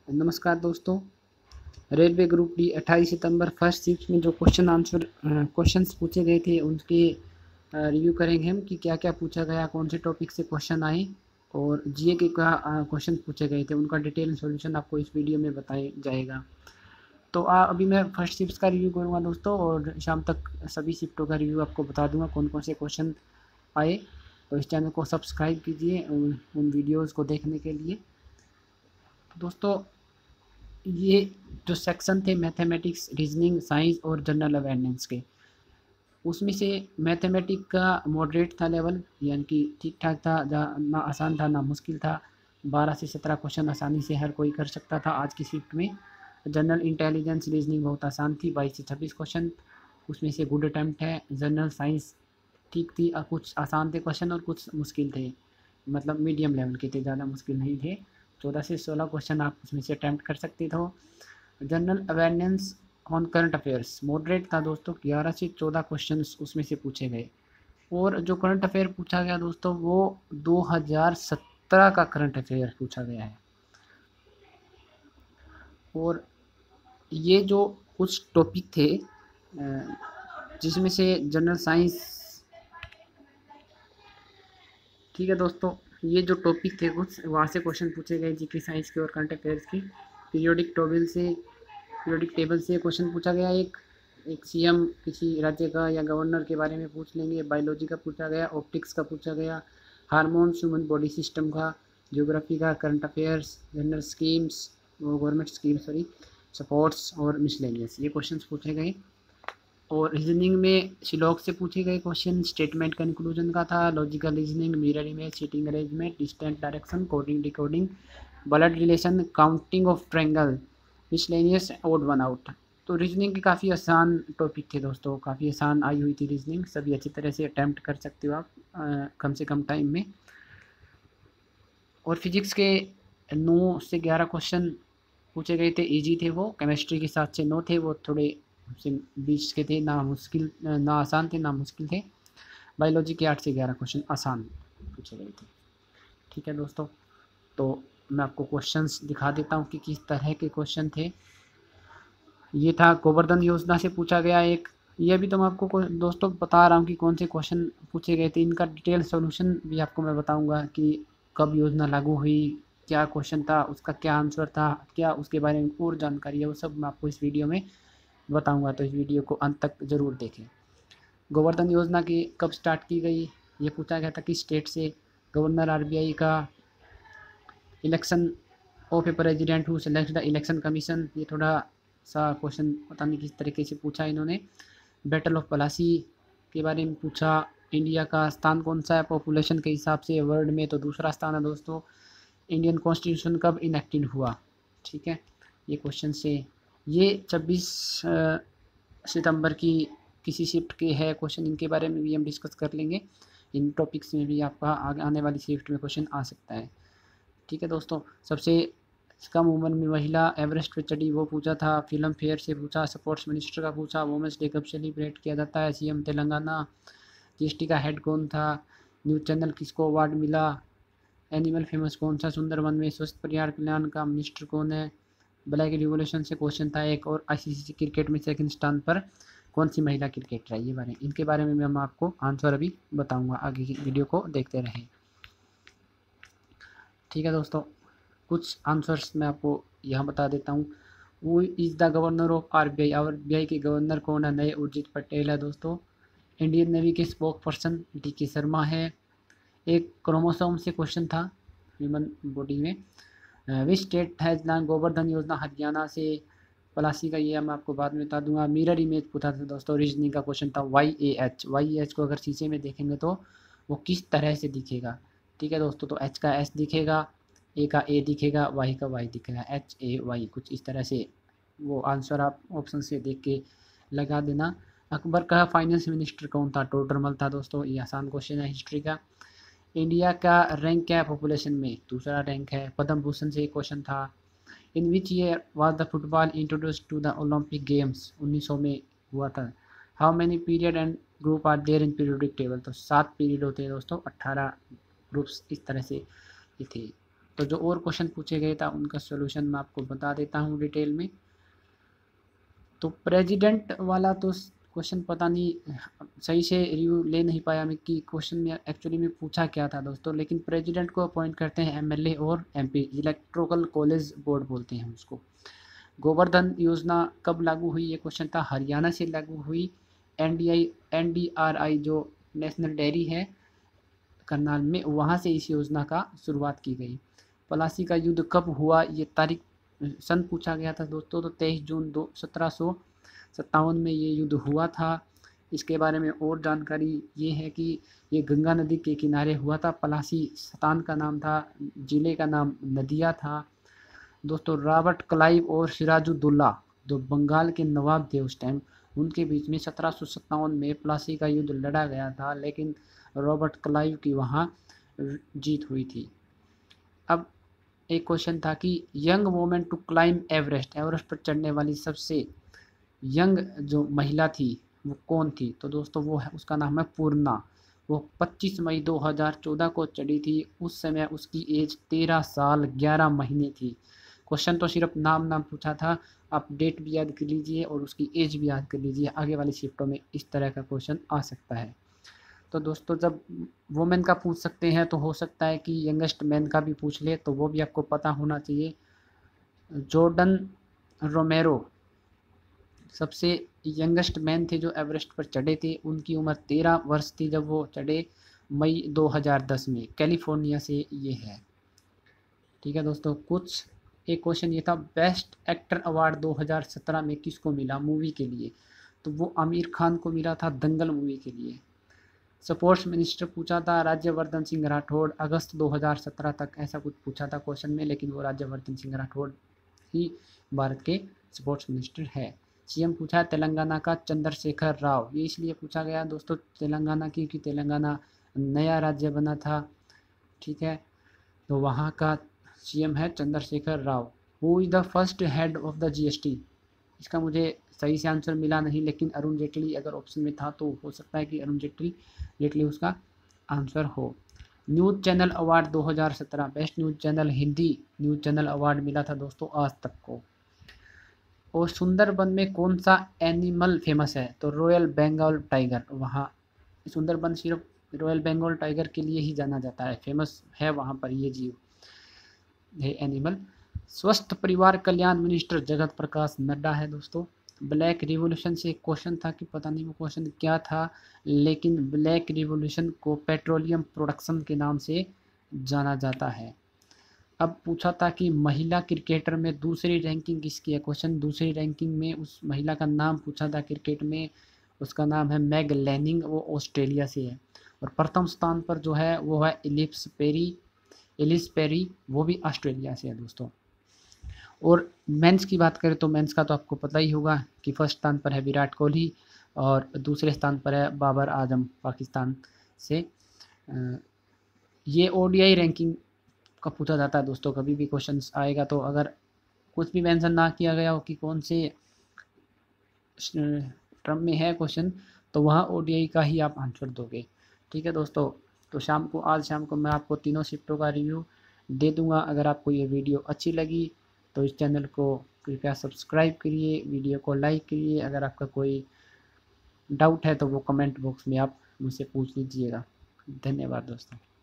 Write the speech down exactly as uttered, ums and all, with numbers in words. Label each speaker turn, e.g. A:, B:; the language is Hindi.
A: नमस्कार दोस्तों। रेलवे ग्रुप डी अट्ठाईस सितंबर फर्स्ट शिफ्ट में जो क्वेश्चन आंसर क्वेश्चंस पूछे गए थे उनके रिव्यू करेंगे हम कि क्या क्या पूछा गया, कौन से टॉपिक से क्वेश्चन आए और जीए के क्या क्वेश्चन पूछे गए थे, उनका डिटेल सॉल्यूशन आपको इस वीडियो में बताया जाएगा। तो आ, अभी मैं फर्स्ट शिफ्ट का रिव्यू करूँगा दोस्तों, और शाम तक सभी शिफ्टों का रिव्यू आपको बता दूंगा कौन कौन से क्वेश्चन आए। तो इस चैनल को सब्सक्राइब कीजिए उन, उन वीडियोज़ को देखने के लिए। दोस्तों, ये जो सेक्शन थे मैथमेटिक्स, रीजनिंग, साइंस और जनरल अवेयरनेस के, उसमें से मैथमेटिक का मॉडरेट था लेवल, यानी कि ठीक ठाक था, ना आसान था ना मुश्किल था। बारह से सत्रह क्वेश्चन आसानी से हर कोई कर सकता था आज की शिफ्ट में। जनरल इंटेलिजेंस रीजनिंग बहुत आसान थी, बाईस से छब्बीस क्वेश्चन, उसमें से गुड अटैम्प्ट है। जनरल साइंस ठीक थी, कुछ आसान थे क्वेश्चन और कुछ मुश्किल थे, मतलब मीडियम लेवल के थे, ज़्यादा मुश्किल नहीं थे। चौदह से सोलह क्वेश्चन आप उसमें से अटैम्प्ट कर सकते थे। General awareness on current affairs moderate था दोस्तों, ग्यारह से चौदह क्वेश्चन उसमें से पूछे गए। और जो करंट अफेयर पूछा गया दोस्तों, वो दो हज़ार सत्रह का करंट अफेयर पूछा गया है। और ये जो कुछ टॉपिक थे, जिसमें से जनरल साइंस, ठीक है दोस्तों, ये जो टॉपिक थे कुछ वहाँ से क्वेश्चन पूछे गए जीके साइंस के और करंट अफेयर्स की। पीरियोडिक टेबल से पीरियोडिक टेबल से क्वेश्चन पूछा गया। एक एक सीएम किसी राज्य का या गवर्नर के बारे में पूछ लेंगे। बायोलॉजी का पूछा गया, ऑप्टिक्स का पूछा गया, हार्मोन्स, ह्यूमन बॉडी सिस्टम का, ज्योग्राफी का, करंट अफेयर्स, जनरल स्कीम्स, वो गवर्नमेंट स्कीम सॉरी, सपोर्ट्स और मिसलेनियस, ये क्वेश्चन पूछे गए। और रीजनिंग में शिलोक से पूछे गए क्वेश्चन स्टेटमेंट कंक्लूजन का था, logical reasoning, mirror image, seating arrangement, distant direction, coding decoding, blood relation, counting of triangle, miscellaneous, odd one out. तो रीजनिंग के काफ़ी आसान टॉपिक थे दोस्तों, काफ़ी आसान आई हुई थी रीजनिंग, सभी अच्छी तरह से अटैम्प्ट कर सकते हो आप आ, कम से कम टाइम में। और फिजिक्स के नौ से ग्यारह क्वेश्चन पूछे गए थे, इजी थे वो। केमिस्ट्री के सात से नौ थे, वो थोड़े से बीच के थे, ना मुश्किल ना आसान थे ना मुश्किल थे। बायोलॉजी के आठ से ग्यारह क्वेश्चन आसान पूछे गए थे। ठीक है दोस्तों, तो मैं आपको क्वेश्चंस दिखा देता हूँ कि किस तरह के क्वेश्चन थे। ये था गोवर्धन योजना से पूछा गया एक। ये भी तो मैं आपको दोस्तों बता रहा हूँ कि कौन से क्वेश्चन पूछे गए थे, इनका डिटेल सॉल्यूशन भी आपको मैं बताऊँगा कि कब योजना लागू हुई, क्या क्वेश्चन था, उसका क्या आंसर था, क्या उसके बारे में और जानकारी है, वो सब मैं आपको इस वीडियो में बताऊंगा। तो इस वीडियो को अंत तक ज़रूर देखें। गोवर्धन योजना की कब स्टार्ट की गई, ये पूछा गया था किस स्टेट से। गवर्नर आरबीआई का, election of a president who select the election commission, ये थोड़ा सा क्वेश्चन पता नहीं किस तरीके से पूछा इन्होंने। बैटल ऑफ पलासी के बारे में पूछा। इंडिया का स्थान कौन सा है पॉपुलेशन के हिसाब से वर्ल्ड में, तो दूसरा स्थान है दोस्तों। इंडियन कॉन्स्टिट्यूशन कब इनेक्टेड हुआ, ठीक है, ये क्वेश्चन से। ये छब्बीस सितंबर की किसी शिफ्ट के है क्वेश्चन, इनके बारे में भी हम डिस्कस कर लेंगे। इन टॉपिक्स में भी आपका आने वाली शिफ्ट में क्वेश्चन आ सकता है। ठीक है दोस्तों, सबसे कम उम्र में महिला एवरेस्ट पे चढ़ी, वो पूछा था। फिल्म फेयर से पूछा, स्पोर्ट्स मिनिस्टर का पूछा, वुमेंस डे कब सेलिब्रेट किया जाता है, सीएम तेलंगाना, जीएसटी का हेड कौन था, न्यूज़ चैनल किसको अवार्ड मिला, एनिमल फेमस कौन सा सुंदरवन में, स्वस्थ परिवार कल्याण का मिनिस्टर कौन है, ब्लैक रिवोल्यूशन से क्वेश्चन था एक, और आईसीसी क्रिकेट में सेकंड स्थान पर कौन सी महिला क्रिकेटर है, ये बारे इनके बारे में मैं आपको आंसर अभी बताऊंगा, आगे की वीडियो को देखते रहें। ठीक है दोस्तों, कुछ आंसर्स मैं आपको यहाँ बता देता हूँ। वो is the governor of RBI, RBI के गवर्नर कौन है, नए उर्जित पटेल है दोस्तों। इंडियन नेवी के spokesperson D K Sharma है। एक क्रोमोसोम से क्वेश्चन था ह्यूमन बॉडी में। Which state has launch Govardhan Yojana, Haryana से। पलासी का ये मैं आपको बाद में बता दूंगा। मिरर इमेज पूछा था दोस्तों, रीजनिंग का क्वेश्चन था। Y A H, Y H को अगर शीशे में देखेंगे तो वो किस तरह से दिखेगा, ठीक है दोस्तों, तो एच का एच दिखेगा, ए का ए दिखेगा, वाई का वाई दिखेगा, एच ए वाई, कुछ इस तरह से। वो आंसर आप ऑप्शन से देख के लगा देना। अकबर का फाइनेंस मिनिस्टर कौन था, टोडरमल था दोस्तों, ये आसान क्वेश्चन है हिस्ट्री का। इंडिया का रैंक क्या है पॉपुलेशन में, दूसरा रैंक है। पद्म भूषण से एक क्वेश्चन था। In which year was the football introduce to the Olympic games, उन्नीस सौ में हुआ था। How many period and group are there in periodic table, तो सात पीरियड होते हैं दोस्तों, अट्ठारह ग्रुप्स इस तरह से ये थे। तो जो और क्वेश्चन पूछे गए था उनका सोल्यूशन मैं आपको बता देता हूँ डिटेल में। तो प्रेसिडेंट वाला तो क्वेश्चन पता नहीं सही से रिव्यू ले नहीं पाया मैं कि क्वेश्चन में एक्चुअली में पूछा क्या था दोस्तों, लेकिन प्रेसिडेंट को अपॉइंट करते हैं एमएलए और एमपी, इलेक्टोरल कॉलेज बोर्ड बोलते हैं उसको। गोवर्धन योजना कब लागू हुई, ये क्वेश्चन था, हरियाणा से लागू हुई। एनडीआई एनडीआरआई जो नेशनल डेयरी है करनाल में, वहाँ से इस योजना का शुरुआत की गई। प्लासी का युद्ध कब हुआ, ये तारीख सन पूछा गया था दोस्तों, तो तेईस जून दो सत्रह सौ सत्तावन में ये युद्ध हुआ था। इसके बारे में और जानकारी ये है कि ये गंगा नदी के किनारे हुआ था। प्लासी स्थान का नाम था, जिले का नाम नदिया था दोस्तों। रॉबर्ट क्लाइव और सिराजुद्दौला जो बंगाल के नवाब थे उस टाइम, उनके बीच में सत्रह सौ सत्तावन में प्लासी का युद्ध लड़ा गया था, लेकिन रॉबर्ट क्लाइव की वहाँ जीत हुई थी। अब एक क्वेश्चन था कि young women to climb Everest, Everest पर चढ़ने वाली सबसे यंग जो महिला थी वो कौन थी, तो दोस्तों वो है, उसका नाम है पूर्णा। वो पच्चीस मई दो हज़ार चौदह को चढ़ी थी। उस समय उसकी एज तेरह साल ग्यारह महीने थी। क्वेश्चन तो सिर्फ नाम नाम पूछा था, आप डेट भी याद कर लीजिए और उसकी एज भी याद कर लीजिए, आगे वाली शिफ्टों में इस तरह का क्वेश्चन आ सकता है। तो दोस्तों जब वुमेन का पूछ सकते हैं तो हो सकता है कि यंगेस्ट मैन का भी पूछ ले, तो वो भी आपको पता होना चाहिए। जॉर्डन रोमेरो सबसे यंगेस्ट मैन थे जो एवरेस्ट पर चढ़े थे। उनकी उम्र तेरह वर्ष थी जब वो चढ़े, मई दो हज़ार दस में, कैलिफोर्निया से ये है। ठीक है दोस्तों, कुछ एक क्वेश्चन ये था, बेस्ट एक्टर अवार्ड दो हज़ार सत्रह में किसको मिला मूवी के लिए, तो वो आमिर खान को मिला था दंगल मूवी के लिए। स्पोर्ट्स मिनिस्टर पूछा था राज्यवर्धन सिंह राठौड़, अगस्त दो हज़ार सत्रह तक ऐसा कुछ पूछा था क्वेश्चन में, लेकिन वो राज्यवर्धन सिंह राठौड़ ही भारत के स्पोर्ट्स मिनिस्टर है। सीएम पूछा तेलंगाना का चंद्रशेखर राव, ये इसलिए पूछा गया दोस्तों तेलंगाना की कि तेलंगाना नया राज्य बना था। ठीक है, तो वहाँ का सीएम है Chandrashekar Rao. Who is the first head of the GST, इसका मुझे सही से आंसर मिला नहीं, लेकिन अरुण जेटली अगर ऑप्शन में था तो हो सकता है कि अरुण जेटली जेटली उसका आंसर हो। न्यूज़ चैनल अवार्ड दो हज़ार सत्रह, best news channel Hindi news channel award मिला था दोस्तों आज तक को। और सुंदरबन में कौन सा एनिमल फेमस है, तो रॉयल बंगाल टाइगर। वहाँ सुंदरबन सिर्फ रॉयल बंगाल टाइगर के लिए ही जाना जाता है, फेमस है वहाँ पर ये जीव है एनिमल। स्वस्थ परिवार कल्याण मिनिस्टर जगत प्रकाश नड्डा है दोस्तों। ब्लैक रिवॉल्यूशन से एक क्वेश्चन था कि पता नहीं वो क्वेश्चन क्या था, लेकिन ब्लैक रिवॉल्यूशन को पेट्रोलियम प्रोडक्शन के नाम से जाना जाता है। अब पूछा था कि महिला क्रिकेटर में दूसरी रैंकिंग किसकी है, क्वेश्चन दूसरी रैंकिंग में उस महिला का नाम पूछा था क्रिकेट में, उसका नाम है मैग लैनिंग, वो ऑस्ट्रेलिया से है। और प्रथम स्थान पर जो है वो है एलिप्स पेरी एलिस पेरी, वो भी ऑस्ट्रेलिया से है दोस्तों। और मेंस की बात करें तो मेंस का तो आपको पता ही होगा कि फर्स्ट स्थान पर है विराट कोहली और दूसरे स्थान पर है बाबर आजम पाकिस्तान से। ये ओडीआई रैंकिंग का पूछा जाता है दोस्तों, कभी भी क्वेश्चन आएगा तो अगर कुछ भी मेंशन ना किया गया हो कि कौन से टर्म में है क्वेश्चन, तो वहाँ ओडीआई का ही आप आंसर दोगे। ठीक है दोस्तों, तो शाम को आज शाम को मैं आपको तीनों शिफ्टों का रिव्यू दे दूंगा। अगर आपको ये वीडियो अच्छी लगी तो इस चैनल को कृपया सब्सक्राइब करिए, वीडियो को लाइक करिए। अगर आपका कोई डाउट है तो वो कमेंट बॉक्स में आप मुझसे पूछ लीजिएगा। धन्यवाद दोस्तों।